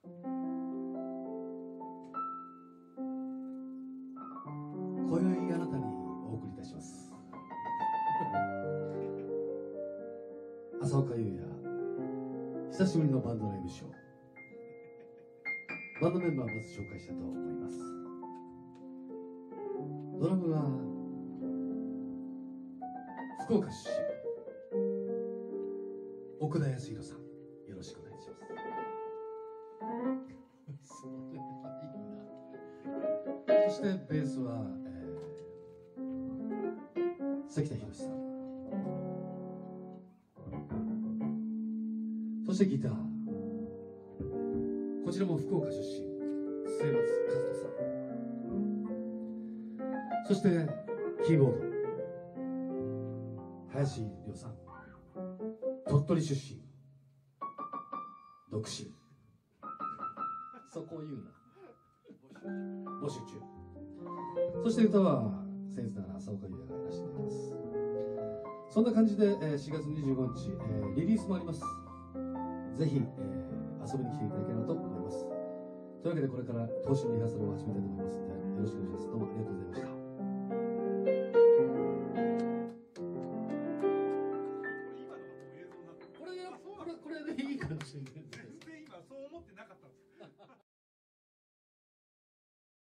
今宵あなたにお送りいたします浅岡優也、久しぶりのバンドライブショー。バンドメンバーまず紹介したいと思います。ドラムは福岡出身、奥田康弘さん、よろしくお願いします。それはいいな。そしてベースは、関田博さん、そしてギター、こちらも福岡出身、末松和人さん、そしてキーボード、林亮さん、鳥取出身、独身そこを言うな、募集中。そして歌は僭越ながら浅岡優也がやらせていただきます。そんな感じで4月25日リリースもあります。ぜひ遊びに来ていただければと思います。というわけでこれから投資のリハーサルを始めたいと思いますのでよろしくお願いします。どうもありがとうございました。